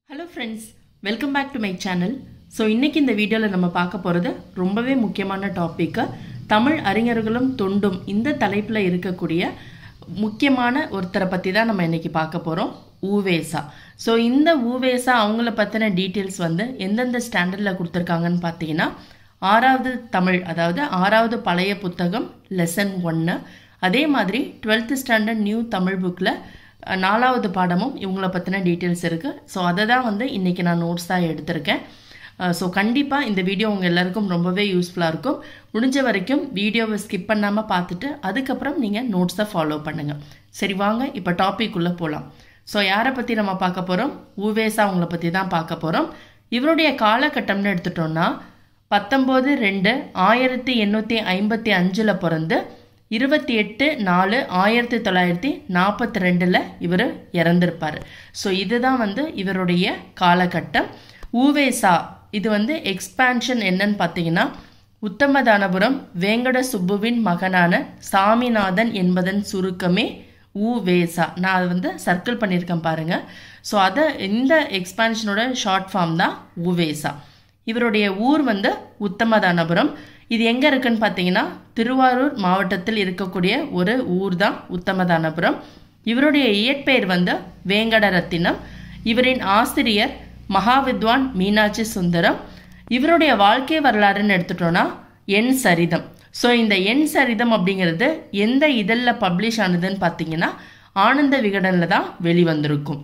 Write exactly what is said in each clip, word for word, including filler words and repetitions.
Hello friends, welcome back to my channel. So இன்னைக்கு இந்த வீடியோல நம்ம பார்க்க போறது ரொம்பவே முக்கியமான டாபிக். தமிழ் அறிஞர்களும் தொண்டும் இந்த தலைப்புல இருக்கக்கூடிய முக்கியமான ஒருத்தரை பத்தி தான் நம்ம இன்னைக்கு பார்க்க போறோம். ஊவேசா. So இந்த ஊவேசா அவங்கள பத்தின டீடைல்ஸ் வந்து எந்தெந்த ஸ்டாண்டர்ட்ல கொடுத்திருக்காங்கன்னு பார்த்தீங்கன்னா ஆறாவது தமிழ் அதாவது ஆறாவது பழைய புத்தகம் லெசன் ஒன்று. அதே மாதிரி டுவெல்த் ஸ்டாண்டர்ட் நியூ தமிழ் புக்ல நாலாவது பாடமும் இவங்களை பற்றின டீட்டெயில்ஸ் இருக்குது. ஸோ அதை தான் வந்து இன்றைக்கி நான் நோட்ஸாக எடுத்திருக்கேன். ஸோ கண்டிப்பாக இந்த வீடியோ உங்கள் எல்லாருக்கும் ரொம்பவே யூஸ்ஃபுல்லாக இருக்கும். முடிஞ்ச வரைக்கும் வீடியோவை ஸ்கிப் பண்ணாமல் பார்த்துட்டு அதுக்கப்புறம் நீங்கள் நோட்ஸை ஃபாலோ பண்ணுங்கள். சரி வாங்க இப்போ டாபிக் உள்ளே போகலாம். ஸோ யாரை பற்றி நம்ம பார்க்க போகிறோம்? ஊவேசா அவங்கள பற்றி தான் பார்க்க போகிறோம். இவருடைய காலகட்டம்னு எடுத்துட்டோம்னா பத்தொம்போது ரெண்டு ஆயிரத்தி எண்ணூற்றி ஐம்பத்தி அஞ்சில் பிறந்து இருபத்தி எட்டு நாலு ஆயிரத்தி தொள்ளாயிரத்தி நாற்பத்தி ரெண்டில் இவர் இறந்திருப்பார். ஸோ இதுதான் வந்து இவருடைய காலகட்டம். ஊவேசா இது வந்து எக்ஸ்பான்ஷன் என்னன்னு பார்த்தீங்கன்னா உத்தமதானபுரம் வேங்கட சுப்புவின் மகனான சாமிநாதன் என்பதன் சுருக்கமே ஊவேசா. நான் அதை வந்து சர்க்கிள் பண்ணியிருக்கேன் பாருங்க. ஸோ அதை இந்த எக்ஸ்பான்ஷனோட ஷார்ட் ஃபார்ம் தான் ஊவேசா. இவருடைய ஊர் வந்து உத்தமதானபுரம். இது எங்க இருக்குன்னு பார்த்தீங்கன்னா திருவாரூர் மாவட்டத்தில் இருக்கக்கூடிய ஒரு ஊர் தான் உத்தமதானபுரம். இவருடைய இயற்பெயர் வந்து வேங்கடரத்தினம். இவரின் ஆசிரியர் மகாவித்வான் மீனாட்சி சுந்தரம். இவருடைய வாழ்க்கை வரலாறுன்னு எடுத்துட்டோம்னா என் சரிதம். ஸோ இந்த என் சரிதம் அப்படிங்கிறது எந்த இதழில் பப்ளிஷ் ஆனதுன்னு பார்த்தீங்கன்னா ஆனந்த விகடனில் தான் வெளிவந்திருக்கும்.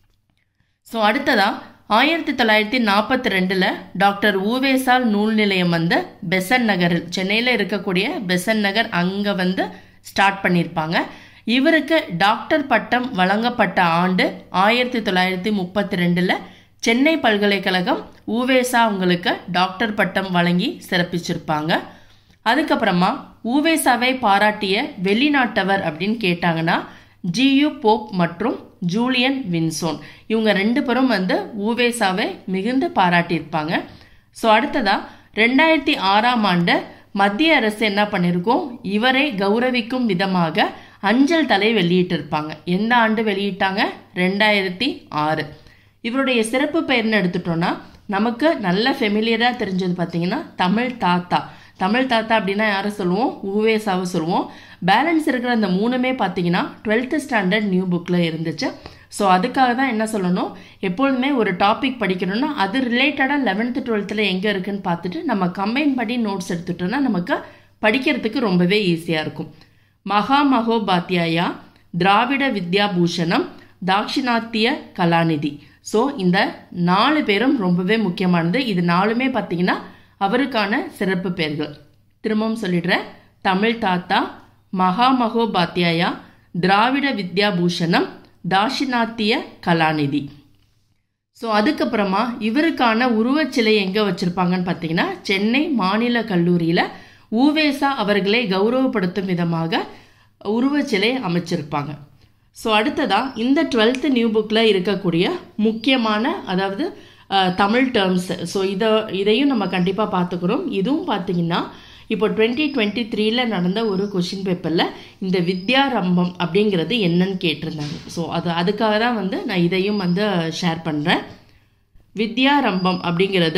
ஸோ அடுத்ததா ஆயிரத்தி தொள்ளாயிரத்தி நாற்பத்தி ரெண்டில் டாக்டர் ஊவேசா நூல் நிலையம் வந்து பெசன் நகரில் சென்னையில் இருக்கக்கூடிய பெசன் நகர் அங்கே வந்து ஸ்டார்ட் பண்ணியிருப்பாங்க. இவருக்கு டாக்டர் பட்டம் வழங்கப்பட்ட ஆண்டு ஆயிரத்தி தொள்ளாயிரத்தி முப்பத்தி ரெண்டில் சென்னை பல்கலைக்கழகம் ஊவேசா அவங்களுக்கு டாக்டர் பட்டம் வழங்கி சிறப்பிச்சிருப்பாங்க. அதுக்கப்புறமா ஊவேசாவை பாராட்டிய வெளிநாட்டவர் அப்படின்னு கேட்டாங்கன்னா ஜியு போப் மற்றும் ஜூலியன் வின்சோன். இவங்க ரெண்டு பேரும் வந்து ஊவேசாவை மிகுந்து பாராட்டியிருப்பாங்க. ஸோ அடுத்ததா ரெண்டாயிரத்தி ஆறாம் ஆண்டு மத்திய அரசு என்ன பண்ணியிருக்கோம், இவரை கௌரவிக்கும் விதமாக அஞ்சல் தலை வெளியிட்டிருப்பாங்க. எந்த ஆண்டு வெளியிட்டாங்க? ரெண்டாயிரத்தி ஆறு. இவருடைய சிறப்பு பெயர்னு எடுத்துட்டோம்னா நமக்கு நல்ல ஃபெமிலியராக தெரிஞ்சது பார்த்தீங்கன்னா தமிழ் தாத்தா. தமிழ் தாத்தா அப்படின்னா யாரை சொல்லுவோம்? ஊவேசாவை சொல்லுவோம். பேலன்ஸ் இருக்கிற அந்த மூணுமே பார்த்தீங்கன்னா டுவெல்த் ஸ்டாண்டர்ட் நியூ புக்கில் இருந்துச்சு. ஸோ அதுக்காக தான் என்ன சொல்லணும், எப்பொழுதுமே ஒரு டாபிக் படிக்கணும்னா அது ரிலேட்டடாக லெவன்த்து டுவெல்த்தில் எங்கே இருக்குன்னு பார்த்துட்டு நம்ம கம்பைன் பண்ணி நோட்ஸ் எடுத்துட்டோம்னா நமக்கு படிக்கிறதுக்கு ரொம்பவே ஈஸியாக இருக்கும். மகா மகோபாத்தியாயா, திராவிட வித்யா பூஷணம், தாட்சிணாத்திய கலாநிதி. ஸோ இந்த நாலு பேரும் ரொம்பவே முக்கியமானது. இது நாலுமே பார்த்தீங்கன்னா அவருக்கான சிறப்பு பெயர்கள். திரும்பவும் சொல்லிடுறேன். தமிழ் தாத்தா, மகா மகோபாத்தியாயா, திராவிட வித்யா பூஷணம், தாட்சிணாத்திய கலாநிதி. ஸோ அதுக்கப்புறமா இவருக்கான உருவச்சிலை எங்கே வச்சிருப்பாங்கன்னு பார்த்தீங்கன்னா சென்னை மாநில கல்லூரியில் ஊவேசா அவர்களை கௌரவப்படுத்தும் விதமாக உருவச்சிலை அமைச்சிருப்பாங்க. ஸோ அடுத்ததா இந்த டுவெல்த் நியூ புக்கில் இருக்கக்கூடிய முக்கியமான அதாவது தமிழ் டேர்ம்ஸ். ஸோ இதை இதையும் நம்ம கண்டிப்பாக பார்த்துக்கிறோம். இதுவும் பார்த்தீங்கன்னா இப்போ டுவெண்ட்டி டுவெண்ட்டி த்ரீல நடந்த ஒரு கொஷின் பேப்பரில் இந்த வித்யாரம்பம் அப்படிங்கிறது என்னன்னு கேட்டிருந்தாங்க. ஸோ அது அதுக்காக தான் வந்து நான் இதையும் வந்து ஷேர் பண்ணுறேன். வித்யாரம்பம் அப்படிங்கிறது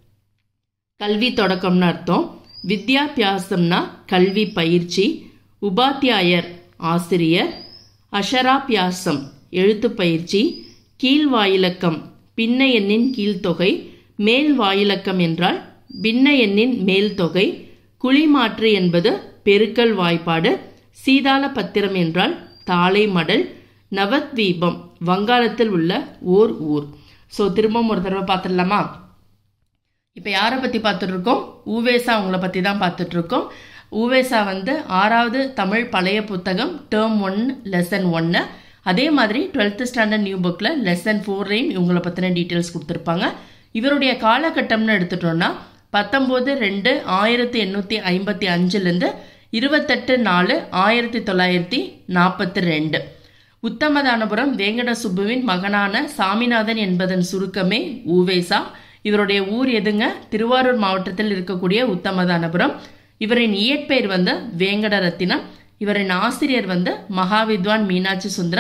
கல்வி தொடக்கம்னு அர்த்தம். வித்யாபியாசம்னா கல்வி பயிற்சி, உபாத்தியாயர் ஆசிரியர், அஷராபியாசம் எழுத்து பயிற்சி, கீழ் வாயிலக்கம் பின்ன எண்ணின் கீழ்த்தொகை, மேல் வாயிலக்கம் என்றால் பின்ன எண்ணின் மேல் தொகை, குழிமாற்று என்பது பெருக்கல் வாய்ப்பாடு, சீதால பத்திரம் என்றால் தாளை மடல், நவத்வீபம் வங்காளத்தில் உள்ள ஓர் ஊர். ஸோ திரும்பவும் ஒரு தடவை பார்த்துடலாமா? இப்போ யாரை பற்றி பார்த்துட்டு இருக்கோம்? ஊவேசா அவங்கள பற்றி தான் பார்த்துட்டு இருக்கோம். ஊவேசா வந்து ஆறாவது தமிழ் பழைய புத்தகம் டேர்ம் ஒன் லெசன் ஒன்று. அதே மாதிரி டுவெல்த் ஸ்டாண்டர்ட் நியூ புக்கில் லெசன் ஃபோர்லையும் இவங்களை பற்றின டீட்டெயில்ஸ் கொடுத்துருப்பாங்க. இவருடைய காலகட்டம்னு எடுத்துட்டோம்னா பத்தொம்போது ரெண்டு ஆயிரத்தி எண்ணூற்றி ஐம்பத்தி அஞ்சுலேருந்து இருபத்தெட்டு நாலு ஆயிரத்தி தொள்ளாயிரத்தி நாற்பத்தி ரெண்டு. உத்தமதானபுரம் வேங்கட சுப்புவின் மகனான சாமிநாதன் என்பதன் சுருக்கமே ஊவேசா. இவருடைய ஊர் எதுங்க? திருவாரூர் மாவட்டத்தில் இருக்கக்கூடிய உத்தமதானபுரம். இவரின் இயற்பெயர் வந்து வேங்கடரத்தினம். இவரின் ஆசிரியர் வந்து மகாவித்வான் மீனாட்சி சுந்தரம்.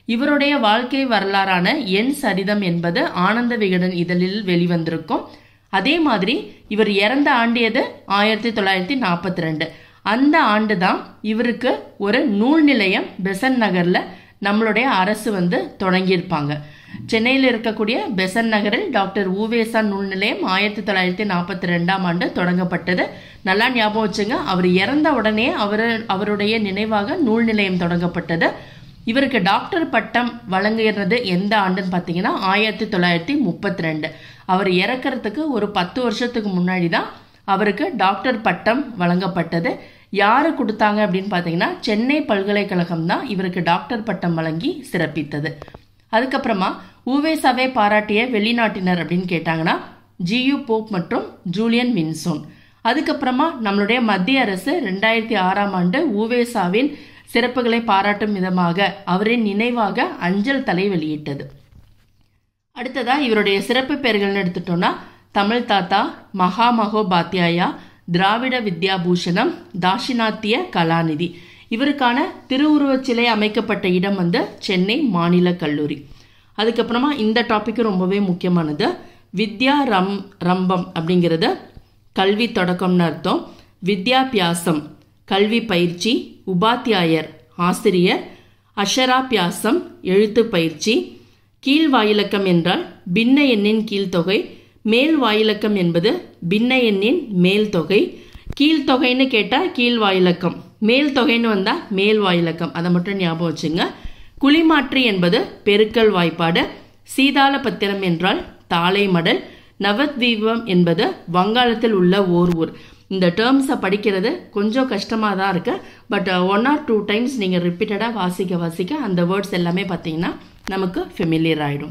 இவருடைய வாழ்க்கை வரலாறான என் சரிதம் என்பது ஆனந்த விகடன் இதழில் வெளிவந்திருக்கும். அதே மாதிரி இவர் இறந்த ஆண்டு எது? ஆயிரத்தி தொள்ளாயிரத்தி நாற்பத்தி ரெண்டு. அந்த ஆண்டு தான் இவருக்கு ஒரு நூல் நிலையம் பெசன்ட் நகர்ல நம்மளுடைய அரசு வந்து தொடங்கியிருப்பாங்க. சென்னையில் இருக்கக்கூடிய பெசன்ட் நகரில் டாக்டர் ஊவேசா நூல் நிலையம் ஆயிரத்தி தொள்ளாயிரத்தி நாற்பத்தி ரெண்டாம் ஆண்டு தொடங்கப்பட்டது. நல்லா ஞாபகம் வச்சுங்க, அவர் இறந்த உடனே அவர் அவருடைய நினைவாக நூல் நிலையம் தொடங்கப்பட்டது. இவருக்கு டாக்டர் பட்டம் வழங்குகிறது எந்த ஆண்டுன்னு பார்த்தீங்கன்னா ஆயிரத்தி தொள்ளாயிரத்தி முப்பத்தி ரெண்டு. அவர் இறக்கிறதுக்கு ஒரு பத்து வருஷத்துக்கு முன்னாடி தான் அவருக்கு டாக்டர் பட்டம் வழங்கப்பட்டது. யாரு கொடுத்தாங்க அப்படின்னு பார்த்தீங்கன்னா சென்னை பல்கலைக்கழகம் தான் இவருக்கு டாக்டர் பட்டம் வழங்கி சிறப்பித்தது. அதுக்கப்புறமா ஊவேசாவை பாராட்டிய வெளிநாட்டினர் அப்படின்னு கேட்டாங்கன்னா ஜியு போப் மற்றும் ஜூலியன் வின்சோன். அதுக்கப்புறமா நம்மளுடைய மத்திய அரசு ரெண்டாயிரத்தி ஆறாம் ஆண்டு ஊவேசாவின் சிறப்புகளை பாராட்டும் விதமாக அவரின் நினைவாக அஞ்சல் தலை வெளியிட்டது. அடுத்ததா இவருடைய சிறப்பு பெயர்கள்னு எடுத்துட்டோம்னா தமிழ் தாத்தா, மகா மகோபாத்தியாயா, திராவிட வித்யாபூஷணம், தாஷினாத்திய கலாநிதி. இவருக்கான திருவுருவச் சிலை அமைக்கப்பட்ட இடம் வந்து சென்னை மாநில கல்லூரி. அதுக்கப்புறமா இந்த டாபிக் ரொம்பவே முக்கியமானது. வித்யா ரம் ரம்பம் அப்படிங்கிறது கல்வி தொடக்கம்னு அர்த்தம். வித்யாபியாசம் கல்வி பயிற்சி, உபாத்தியாயர் ஆசிரியர், அஷராபியாசம் எழுத்து பயிற்சி. கீழ் வாயிலக்கம் என்றால் பின்ன எண்ணின் கீழ்த்தொகை, மேல் வாயிலக்கம் என்பது பின்ன எண்ணின் மேல் தொகை. கீழ்த்தொகைன்னு கேட்டால் கீழ் வாயிலக்கம், மேல் தொகைன்னு வந்தால் மேல் வாயிலக்கம், அதை மட்டும் ஞாபகம் வச்சுங்க. குழிமாற்றி என்பது பெருக்கல் வாய்ப்பாடு. சீதாள பத்திரம் என்றால் தாளை மடல். நவத்வீபம் என்பது வங்காளத்தில் உள்ள ஓர் ஊர். இந்த டேர்ம்ஸை படிக்கிறது கொஞ்சம் கஷ்டமாக தான் இருக்கு. But one or two times நீங்கள் ரிப்பீட்டடாக வாசிக்க வாசிக்க அந்த வேர்ட்ஸ் எல்லாமே பார்த்தீங்கன்னா நமக்கு ஃபெமிலியர் ஆகிடும்.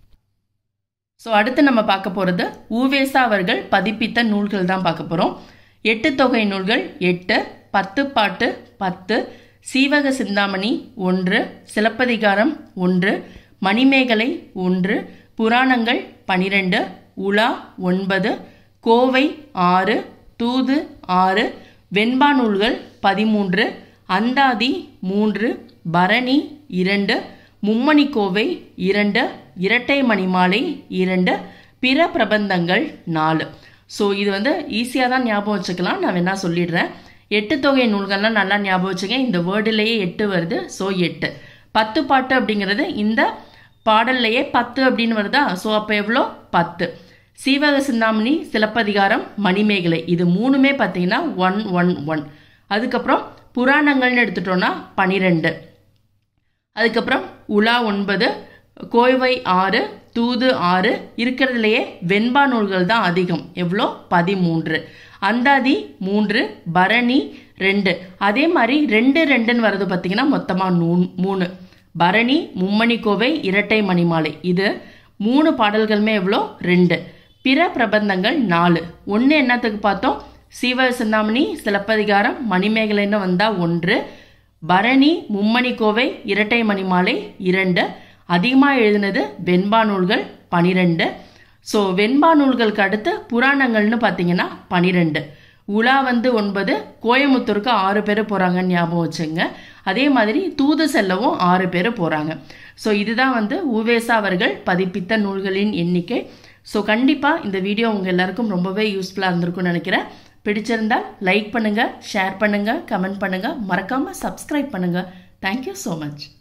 ஸோ அடுத்து நம்ம பார்க்க போகிறது ஊவேசா அவர்கள் பதிப்பித்த நூல்கள் தான் பார்க்க போகிறோம். எட்டு தொகை நூல்கள் எட்டு, பத்து பாட்டு பத்து, சீவக சிந்தாமணி ஒன்று, சிலப்பதிகாரம் ஒன்று, மணிமேகலை ஒன்று, புராணங்கள் பனிரெண்டு, உலா ஒன்பது, கோவை ஆறு, தூது ஆறு, வெண்பா நூல்கள் பதிமூன்று, அந்தாதி மூன்று, பரணி இரண்டு, மும்மணிக்கோவை இரண்டு, இரட்டை மணிமாலை இரண்டு, பிற பிரபந்தங்கள் நாலு. ஸோ இது வந்து ஈஸியாக தான் ஞாபகம் வச்சுக்கலாம். நான் வேணா சொல்லிடுறேன். எட்டு தொகை நூல்கள்லாம் நல்லா ஞாபகம் வச்சுங்க. இந்த வேர்டுலேயே எட்டு வருது. ஸோ எட்டு. பத்து பாட்டு அப்படிங்கிறது இந்த பாடல்லையே பத்து அப்படின்னு வருதா? ஸோ அப்போ எவ்வளோ? பத்து. சீவக சிந்தாமணி, சிலப்பதிகாரம், மணிமேகலை இது மூணுமே பார்த்தீங்கன்னா ஒன் ஒன் ஒன். அதுக்கப்புறம் புராணங்கள்னு எடுத்துட்டோம்னா பனிரெண்டு. அதுக்கப்புறம் உலா ஒன்பது, கோவை ஆறு, தூது ஆறு. இருக்கிறதுலையே வெண்பா நூல்கள் தான் அதிகம். எவ்வளோ? பதிமூன்று. அந்தாதி மூன்று, பரணி ரெண்டு. அதே மாதிரி ரெண்டு ரெண்டுன்னு வருது பார்த்தீங்கன்னா மொத்தமாக நூ மூணு. பரணி, மும்மணிக்கோவை, இரட்டை மணிமாலை இது மூணு பாடல்களுமே எவ்வளோ? ரெண்டு. பிற பிரபந்தங்கள் நாலு. ஒன்று என்னத்துக்கு பார்த்தோம்? சீவக சிந்தாமணி, சிலப்பதிகாரம், மணிமேகலைன்னு வந்தால் ஒன்று. பரணி, மும்மணிக்கோவை, இரட்டை மணிமாலை இரண்டு. அதிகமாக எழுதினது வெண்பா நூல்கள் பனிரெண்டு. ஸோ வெண்பா நூல்களுக்கு அடுத்து புராணங்கள்னு பார்த்தீங்கன்னா பனிரெண்டு. உலா வந்து ஒன்பது. கோயமுத்தூருக்கு ஆறு பேர் போகிறாங்கன்னு ஞாபகம் வச்சுங்க. அதே மாதிரி தூது செல்லவும் ஆறு பேர் போகிறாங்க. ஸோ இதுதான் வந்து ஊவேசா அவர்கள் பதிப்பித்த நூல்களின் எண்ணிக்கை. ஸோ கண்டிப்பாக இந்த வீடியோ உங்கள் எல்லாருக்கும் ரொம்பவே யூஸ்ஃபுல்லாக இருந்திருக்கும்னு நினைக்கிறேன். பிடிச்சிருந்தால் லைக் பண்ணுங்கள், ஷேர் பண்ணுங்கள், கமெண்ட் பண்ணுங்கள், மறக்காமல் சப்ஸ்கிரைப் பண்ணுங்கள். Thank you so much.